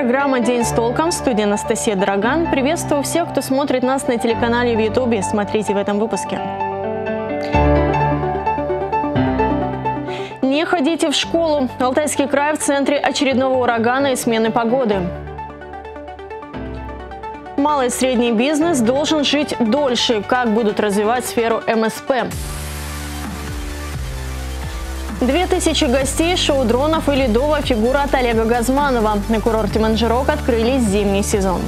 программа «День с толком», в студии Анастасия Дороган. Приветствую всех, кто смотрит нас на телеканале в Ютубе. Смотрите в этом выпуске. Не ходите в школу. Алтайский край в центре очередного урагана и смены погоды. Малый и средний бизнес должен жить дольше. Как будут развивать сферу МСП? 2000 гостей, шоу дронов и ледовая фигура от Олега Газманова. На курорте Манжирок открылись зимний сезон.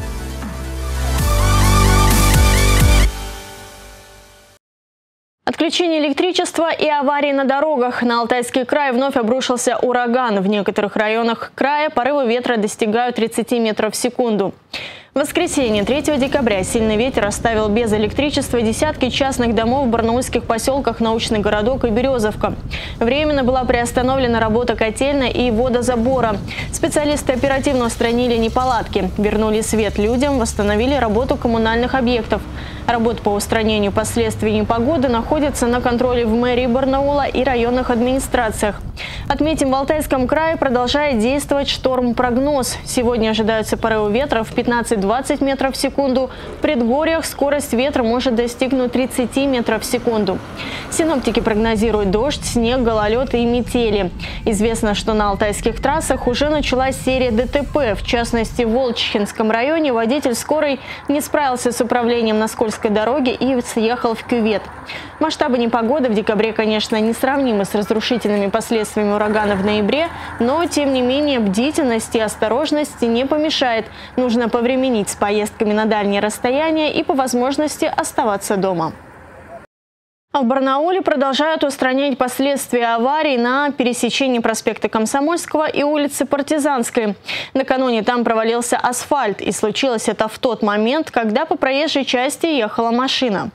Отключение электричества и аварии на дорогах. На Алтайский край вновь обрушился ураган. В некоторых районах края порывы ветра достигают 30 метров в секунду. В воскресенье, 3 декабря, сильный ветер оставил без электричества десятки частных домов в барнаульских поселках Научный городок и Березовка. Временно была приостановлена работа котельной и водозабора. Специалисты оперативно устранили неполадки, вернули свет людям, восстановили работу коммунальных объектов. Работа по устранению последствий непогоды находится на контроле в мэрии Барнаула и районных администрациях. Отметим, в Алтайском крае продолжает действовать шторм-прогноз. Сегодня ожидаются порывы ветра в 15-20 метров в секунду. В предгорьях скорость ветра может достигнуть 30 метров в секунду. Синоптики прогнозируют дождь, снег, гололед и метели. Известно, что на алтайских трассах уже началась серия ДТП. В частности, в Волчихинском районе водитель скорой не справился с управлением на скользкой дороге и съехал в кювет. Масштабы непогоды в декабре, конечно, несравнимы с разрушительными последствиями урагана в ноябре, но, тем не менее, бдительность и осторожность не помешает. Нужно повременить с поездками на дальние расстояния и, по возможности, оставаться дома. А в Барнауле продолжают устранять последствия аварии на пересечении проспекта Комсомольского и улицы Партизанской. Накануне там провалился асфальт, и случилось это в тот момент, когда по проезжей части ехала машина.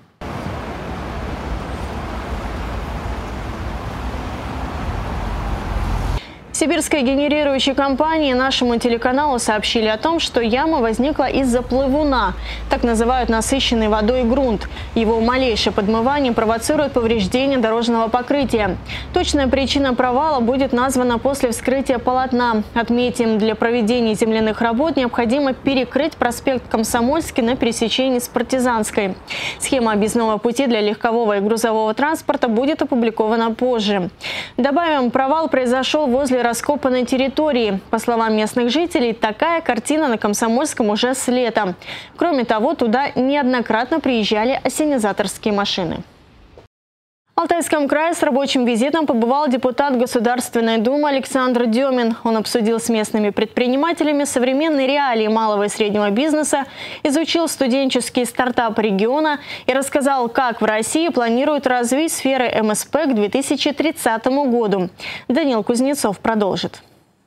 Сибирской генерирующей компании нашему телеканалу сообщили о том, что яма возникла из-за плывуна. Так называют насыщенный водой грунт. Его малейшее подмывание провоцирует повреждение дорожного покрытия. Точная причина провала будет названа после вскрытия полотна. Отметим, для проведения земляных работ необходимо перекрыть проспект Комсомольский на пересечении с Партизанской. Схема объездного пути для легкового и грузового транспорта будет опубликована позже. Добавим, провал произошел возле раскопанной территории. По словам местных жителей, такая картина на Комсомольском уже с лета. Кроме того, туда неоднократно приезжали ассенизаторские машины. В Алтайском крае с рабочим визитом побывал депутат Государственной Думы Александр Демин. Он обсудил с местными предпринимателями современные реалии малого и среднего бизнеса, изучил студенческие стартапы региона и рассказал, как в России планируют развить сферы МСП к 2030 году. Данил Кузнецов продолжит.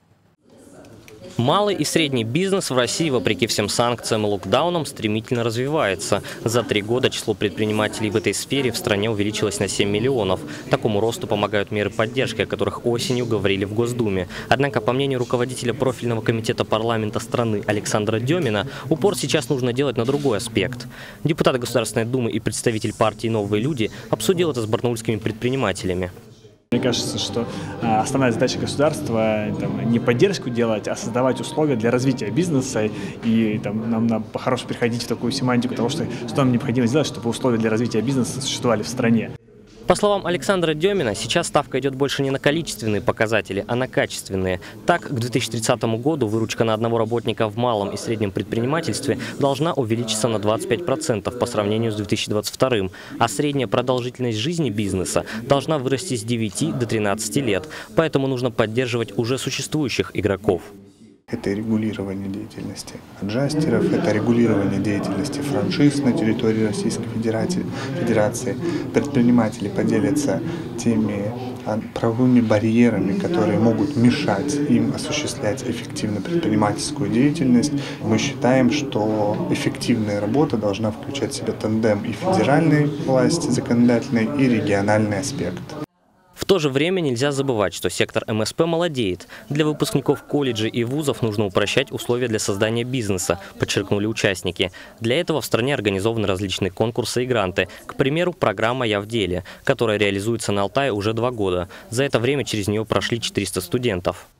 Малый и средний бизнес в России, вопреки всем санкциям и локдаунам, стремительно развивается. За 3 года число предпринимателей в этой сфере в стране увеличилось на 7 миллионов. Такому росту помогают меры поддержки, о которых осенью говорили в Госдуме. Однако, по мнению руководителя профильного комитета парламента страны Александра Демина, упор сейчас нужно делать на другой аспект. Депутат Государственной Думы и представитель партии «Новые люди» обсудил это с барнаульскими предпринимателями. Мне кажется, что основная задача государства не поддержку делать, а создавать условия для развития бизнеса. И нам надо по-хорошему переходить в такую семантику того, что нам необходимо сделать, чтобы условия для развития бизнеса существовали в стране. По словам Александра Демина, сейчас ставка идет больше не на количественные показатели, а на качественные. Так, к 2030 году выручка на одного работника в малом и среднем предпринимательстве должна увеличиться на 25% по сравнению с 2022, а средняя продолжительность жизни бизнеса должна вырасти с 9 до 13 лет. Поэтому нужно поддерживать уже существующих игроков. Это регулирование деятельности аджастеров, это регулирование деятельности франшиз на территории Российской Федерации. Предприниматели поделятся теми правовыми барьерами, которые могут мешать им осуществлять эффективно предпринимательскую деятельность. Мы считаем, что эффективная работа должна включать в себя тандем и федеральной власти законодательной, и региональный аспект. В то же время нельзя забывать, что сектор МСП молодеет. Для выпускников колледжей и вузов нужно упрощать условия для создания бизнеса, подчеркнули участники. Для этого в стране организованы различные конкурсы и гранты. К примеру, программа «Я в деле», которая реализуется на Алтае уже 2 года. За это время через нее прошли 400 студентов.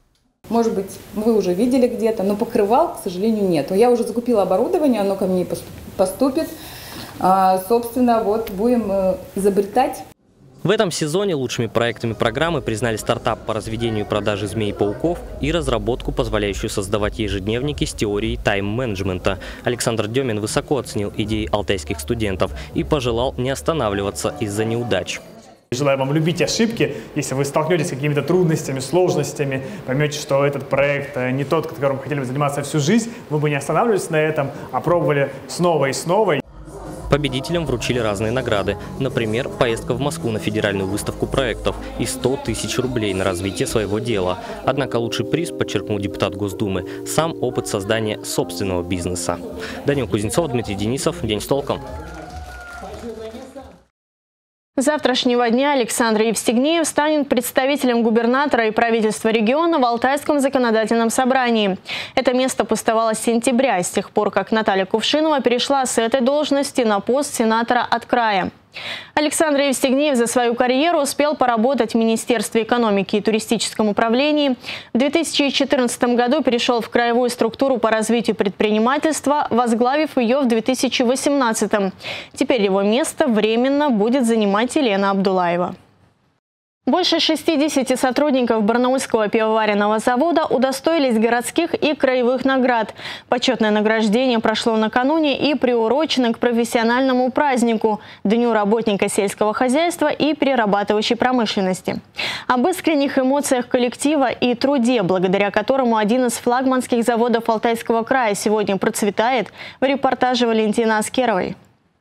Может быть, вы уже видели где-то, но покрывал, к сожалению, нет. Я уже закупила оборудование, оно ко мне поступит. Собственно, вот будем изобретать. В этом сезоне лучшими проектами программы признали стартап по разведению и продаже змей и пауков и разработку, позволяющую создавать ежедневники с теорией тайм-менеджмента. Александр Демин высоко оценил идеи алтайских студентов и пожелал не останавливаться из-за неудач. Желаю вам любить ошибки. Если вы столкнетесь с какими-то трудностями, сложностями, поймете, что этот проект не тот, которым вы хотели бы заниматься всю жизнь, вы бы не останавливались на этом, а пробовали снова и снова. Победителям вручили разные награды. Например, поездка в Москву на федеральную выставку проектов и 100 тысяч рублей на развитие своего дела. Однако лучший приз, подчеркнул депутат Госдумы, сам опыт создания собственного бизнеса. Данил Кузнецов, Дмитрий Денисов. День с толком. С завтрашнего дня Александр Евстигнеев станет представителем губернатора и правительства региона в Алтайском законодательном собрании. Это место пустовало с сентября, с тех пор, как Наталья Кувшинова перешла с этой должности на пост сенатора от края. Александр Евстигнеев за свою карьеру успел поработать в Министерстве экономики и туристическом управлении. В 2014 году перешел в краевую структуру по развитию предпринимательства, возглавив ее в 2018. Теперь его место временно будет занимать Елена Абдулаева. Больше 60 сотрудников Барнаульского пивоваренного завода удостоились городских и краевых наград. Почетное награждение прошло накануне и приурочено к профессиональному празднику – Дню работника сельского хозяйства и перерабатывающей промышленности. Об искренних эмоциях коллектива и труде, благодаря которому один из флагманских заводов Алтайского края сегодня процветает, в репортаже Валентины Аскеровой.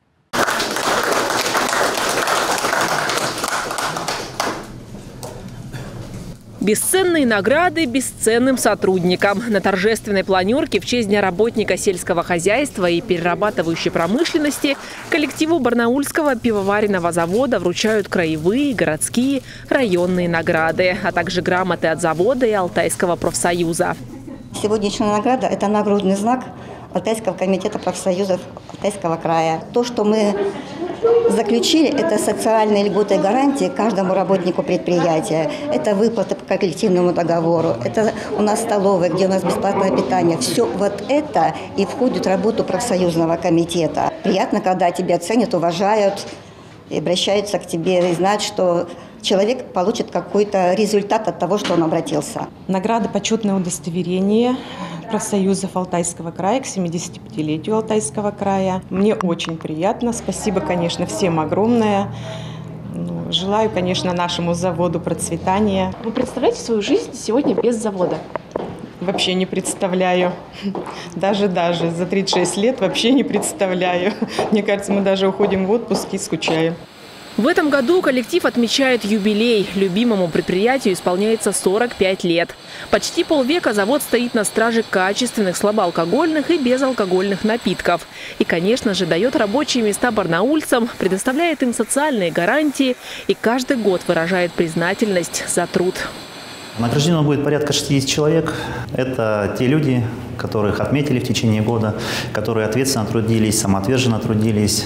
Бесценные награды бесценным сотрудникам. На торжественной планерке в честь Дня работника сельского хозяйства и перерабатывающей промышленности коллективу Барнаульского пивоваренного завода вручают краевые, городские, районные награды, а также грамоты от завода и Алтайского профсоюза. Сегодняшняя награда – это нагрудный знак Алтайского комитета профсоюзов Алтайского края. То, что мы заключили, это социальные льготы и гарантии каждому работнику предприятия. Это выплаты по коллективному договору. Это у нас столовая, где у нас бесплатное питание. Все вот это и входит в работу профсоюзного комитета. Приятно, когда тебя ценят, уважают, и обращаются к тебе и знают, что человек получит какой-то результат от того, что он обратился. Награда «Почетное удостоверение» профсоюзов Алтайского края к 75-летию Алтайского края. Мне очень приятно. Спасибо, конечно, всем огромное. Желаю, конечно, нашему заводу процветания. Вы представляете свою жизнь сегодня без завода? Вообще не представляю. Даже за 36 лет вообще не представляю. Мне кажется, мы даже уходим в отпуск и скучаем. В этом году коллектив отмечает юбилей. Любимому предприятию исполняется 45 лет. Почти полвека завод стоит на страже качественных слабоалкогольных и безалкогольных напитков. И, конечно же, дает рабочие места барнаульцам, предоставляет им социальные гарантии и каждый год выражает признательность за труд. Награждено будет порядка 60 человек. Это те люди, которых отметили в течение года, которые ответственно трудились, самоотверженно трудились,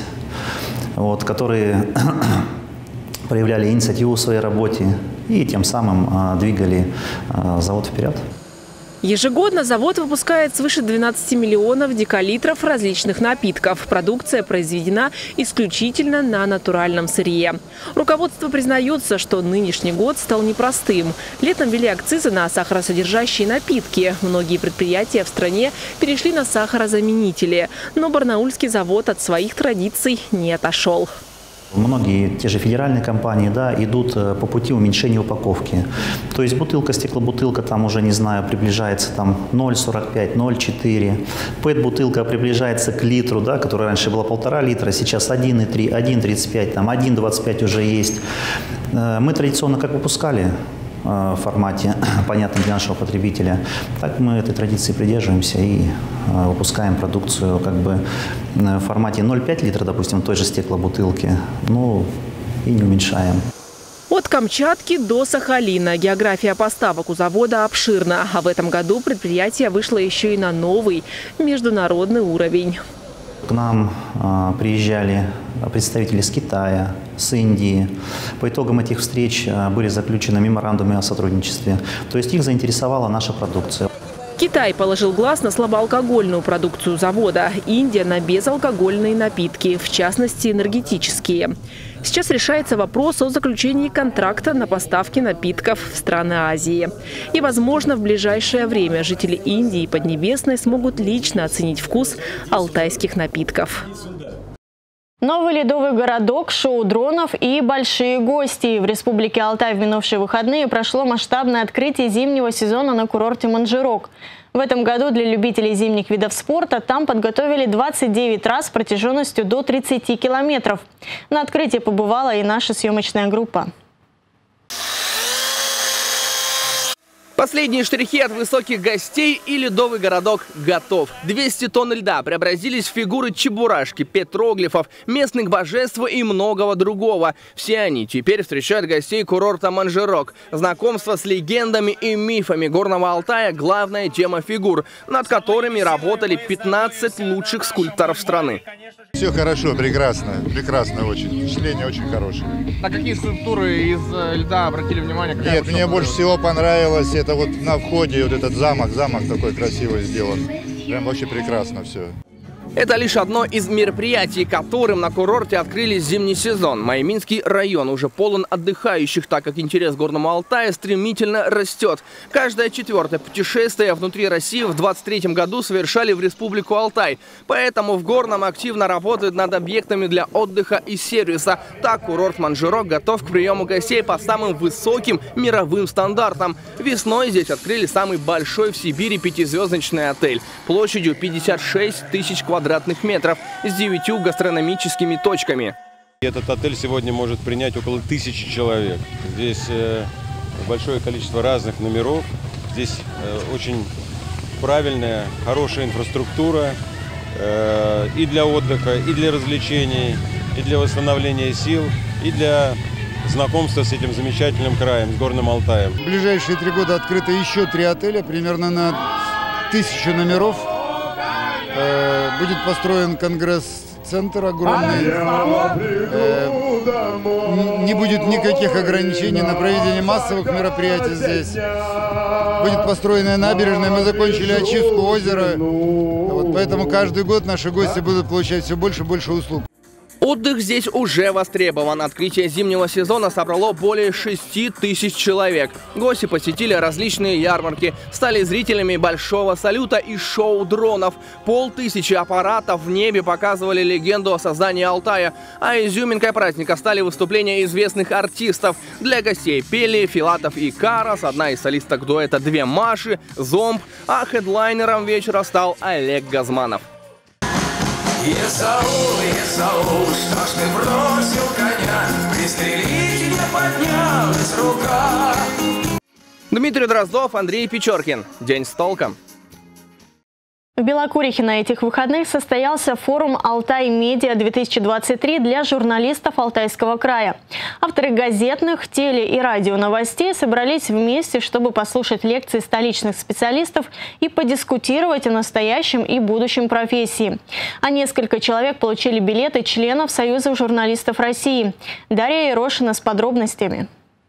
которые проявляли инициативу в своей работе и тем самым двигали завод вперед. Ежегодно завод выпускает свыше 12 миллионов декалитров различных напитков. Продукция произведена исключительно на натуральном сырье. Руководство признается, что нынешний год стал непростым. Летом ввели акцизы на сахаросодержащие напитки. Многие предприятия в стране перешли на сахарозаменители. Но барнаульский завод от своих традиций не отошел. Многие те же федеральные компании идут по пути уменьшения упаковки. То есть бутылка, стеклобутылка там уже, не знаю, приближается 0,45, 0,4. ПЭТ-бутылка приближается к литру, которая раньше была 1,5 литра, сейчас 1,3, 1,35, 1,25 уже есть. Мы традиционно как выпускали в формате, понятном для нашего потребителя, так мы этой традиции придерживаемся и выпускаем продукцию в формате 0,5 литра, допустим, той же стеклобутылки, и не уменьшаем. От Камчатки до Сахалина география поставок у завода обширна, а в этом году предприятие вышло еще и на новый международный уровень. К нам приезжали представители с Китая, с Индии. По итогам этих встреч были заключены меморандумы о сотрудничестве. То есть их заинтересовала наша продукция. Китай положил глаз на слабоалкогольную продукцию завода, Индия на безалкогольные напитки, в частности энергетические. Сейчас решается вопрос о заключении контракта на поставки напитков в страны Азии. И, возможно, в ближайшее время жители Индии и Поднебесной смогут лично оценить вкус алтайских напитков. Новый ледовый городок, шоу дронов и большие гости. В Республике Алтай в минувшие выходные прошло масштабное открытие зимнего сезона на курорте Манжирок. В этом году для любителей зимних видов спорта там подготовили 29 трасс протяженностью до 30 километров. На открытии побывала и наша съемочная группа. Последние штрихи от высоких гостей, и ледовый городок готов. 200 тонн льда преобразились в фигуры чебурашки, петроглифов, местных божеств и многого другого. Все они теперь встречают гостей курорта Манжирок. Знакомство с легендами и мифами Горного Алтая – главная тема фигур, над которыми работали 15 лучших скульпторов страны. Все хорошо, прекрасно, прекрасно очень. Впечатление очень хорошее. На какие скульптуры из льда обратили внимание? Нет, мне больше всего понравилось, это вот на входе вот этот замок такой красивый сделан. Прям вообще прекрасно все. Это лишь одно из мероприятий, которым на курорте открыли зимний сезон. Майминский район уже полон отдыхающих, так как интерес к Горному Алтаю стремительно растет. Каждое четвертое путешествие внутри России в 2023 году совершали в Республику Алтай. Поэтому в Горном активно работают над объектами для отдыха и сервиса. Так курорт Манжирок готов к приему гостей по самым высоким мировым стандартам. Весной здесь открыли самый большой в Сибири 5-звездочный отель площадью 56 тысяч квадратных метров с 9 гастрономическими точками. Этот отель сегодня может принять около 1000 человек. Здесь большое количество разных номеров. Здесь очень правильная, хорошая инфраструктура и для отдыха, и для развлечений, и для восстановления сил, и для знакомства с этим замечательным краем, с Горным Алтаем. В ближайшие 3 года открыто еще 3 отеля, примерно на 1000 номеров. Будет построен конгресс-центр огромный. Не будет никаких ограничений на проведение массовых мероприятий здесь. Будет построена набережная. Мы закончили очистку озера. Вот поэтому каждый год наши гости будут получать все больше и больше услуг. Отдых здесь уже востребован. Открытие зимнего сезона собрало более 6000 человек. Гости посетили различные ярмарки, стали зрителями большого салюта и шоу дронов. 500 аппаратов в небе показывали легенду о создании Алтая. А изюминкой праздника стали выступления известных артистов. Для гостей пели Филатов и Карас, одна из солисток дуэта «Две Маши», Зомб, а хедлайнером вечера стал Олег Газманов. Исаул, что ж ты бросил коня, пристрелить не поднялась рука. Дмитрий Дроздов, Андрей Печоркин. День с толком. В Белокурихе на этих выходных состоялся форум «Алтай-Медиа-2023» для журналистов Алтайского края. Авторы газетных, теле- и радионовостей собрались вместе, чтобы послушать лекции столичных специалистов и подискутировать о настоящем и будущем профессии. А несколько человек получили билеты членов Союза журналистов России. Дарья Ерошина с подробностями.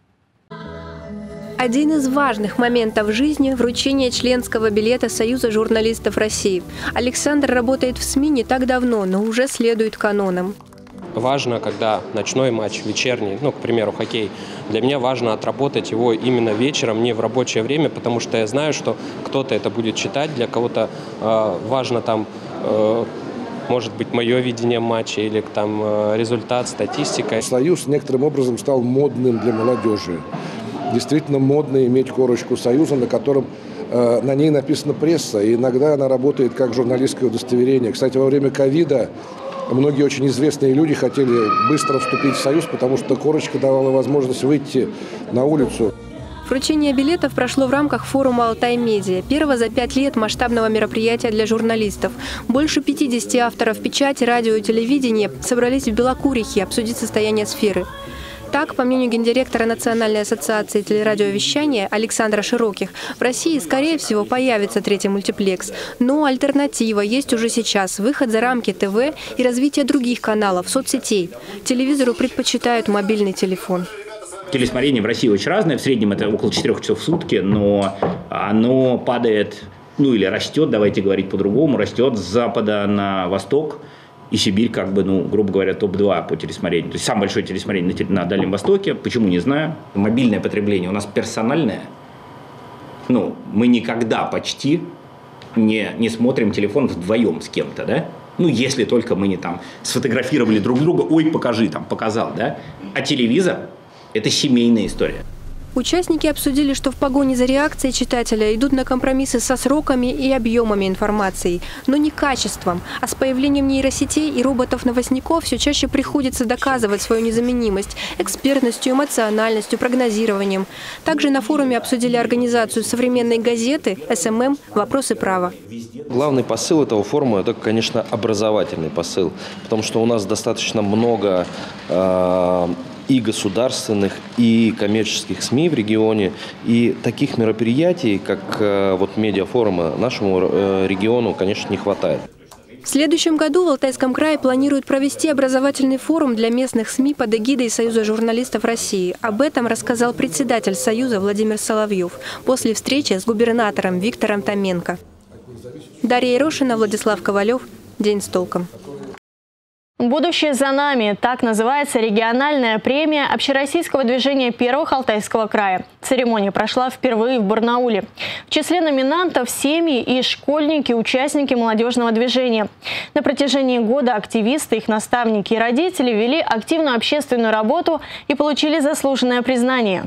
Один из важных моментов жизни – вручение членского билета Союза журналистов России. Александр работает в СМИ не так давно, но уже следует канонам. Важно, когда ночной матч, вечерний, к примеру, хоккей, для меня важно отработать его именно вечером, не в рабочее время, потому что я знаю, что кто-то это будет читать, для кого-то важно там, может быть, мое видение матча или там результат, статистика. Союз некоторым образом стал модным для молодежи. Действительно модно иметь корочку Союза, на ней написана пресса, и иногда она работает как журналистское удостоверение. Кстати, во время ковида многие очень известные люди хотели быстро вступить в Союз, потому что корочка давала возможность выйти на улицу. Вручение билетов прошло в рамках форума «Алтай-Медиа», первого за 5 лет масштабного мероприятия для журналистов. Больше 50 авторов печати, радио и телевидения собрались в Белокурихе обсудить состояние сферы. Так, по мнению гендиректора Национальной ассоциации телерадиовещания Александра Широких, в России, скорее всего, появится третий мультиплекс. Но альтернатива есть уже сейчас – выход за рамки ТВ и развитие других каналов, соцсетей. Телевизору предпочитают мобильный телефон. Телесмотрение в России очень разное. В среднем это около 4 часов в сутки, но оно падает, или растет, давайте говорить по-другому, растет с запада на восток. И Сибирь, грубо говоря, топ-2 по телесмотрению. То есть самое большое телесмотрение на Дальнем Востоке. Почему, не знаю. Мобильное потребление у нас персональное. Мы никогда почти не смотрим телефон вдвоем с кем-то, да? Если только мы не сфотографировали друг друга, ой, покажи, показал, да? А телевизор – это семейная история. Участники обсудили, что в погоне за реакцией читателя идут на компромиссы со сроками и объемами информации, но не качеством. А с появлением нейросетей и роботов-новостников все чаще приходится доказывать свою незаменимость экспертностью, эмоциональностью, прогнозированием. Также на форуме обсудили организацию современной газеты «СММ. Вопросы права». Главный посыл этого форума – это, конечно, образовательный посыл, потому что у нас достаточно много и государственных, и коммерческих СМИ в регионе. И таких мероприятий, как медиафорумы, нашему региону, конечно, не хватает. В следующем году в Алтайском крае планируют провести образовательный форум для местных СМИ под эгидой Союза журналистов России. Об этом рассказал председатель Союза Владимир Соловьев после встречи с губернатором Виктором Томенко. Дарья Ерошина, Владислав Ковалев. День с толком. «Будущее за нами» – так называется региональная премия общероссийского движения первых Алтайского края. Церемония прошла впервые в Барнауле. В числе номинантов – семьи и школьники, участники молодежного движения. На протяжении года активисты, их наставники и родители вели активную общественную работу и получили заслуженное признание.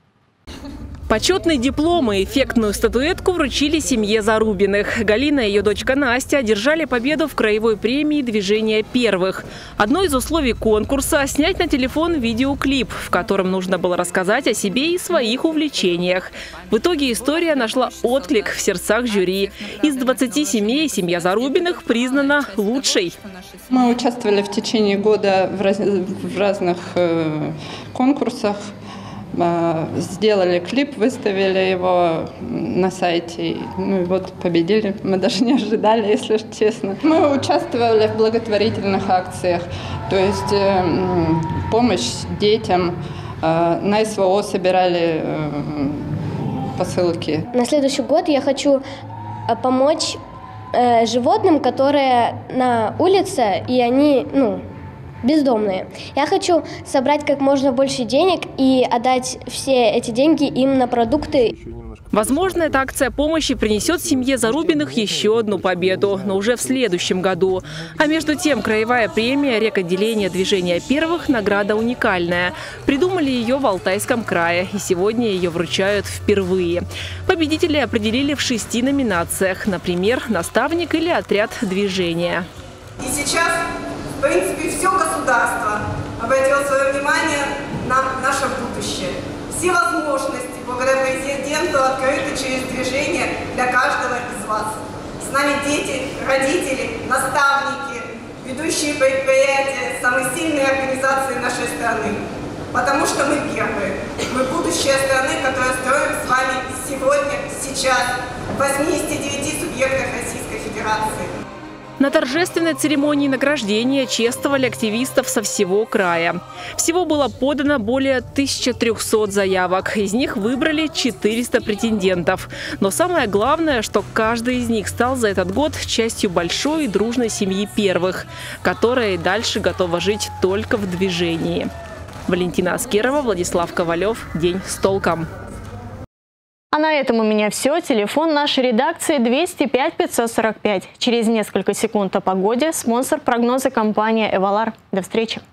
Почетные дипломы и эффектную статуэтку вручили семье Зарубиных. Галина и ее дочка Настя одержали победу в краевой премии движения первых. Одно из условий конкурса – снять на телефон видеоклип, в котором нужно было рассказать о себе и своих увлечениях. В итоге история нашла отклик в сердцах жюри. Из 20 семей семья Зарубиных признана лучшей. Мы участвовали в течение года в разных конкурсах. Сделали клип, выставили его на сайте, и победили. Мы даже не ожидали, если честно. Мы участвовали в благотворительных акциях, то есть помощь детям, на СВО собирали посылки. На следующий год я хочу помочь животным, которые на улице, и они, бездомные. Я хочу собрать как можно больше денег и отдать все эти деньги им на продукты. Возможно, эта акция помощи принесет семье Зарубиных еще одну победу, но уже в следующем году. А между тем, краевая премия «Рекотделение движения первых» – награда уникальная. Придумали ее в Алтайском крае, и сегодня ее вручают впервые. Победители определили в 6 номинациях, например, наставник или отряд движения. И сейчас, в принципе, все государство обратило свое внимание на наше будущее. Все возможности благодаря президенту открыты через движение для каждого из вас. С нами дети, родители, наставники, ведущие предприятия, самые сильные организации нашей страны. Потому что мы первые. Мы будущее страны, которую строим с вами сегодня, сейчас, в 89 субъектах Российской Федерации. На торжественной церемонии награждения чествовали активистов со всего края. Всего было подано более 1300 заявок. Из них выбрали 400 претендентов. Но самое главное, что каждый из них стал за этот год частью большой и дружной семьи первых, которая и дальше готова жить только в движении. Валентина Аскерова, Владислав Ковалев. День с толком. А на этом у меня все. Телефон нашей редакции 205 545. Через несколько секунд о погоде. Спонсор прогноза — компания «Эвалар». До встречи.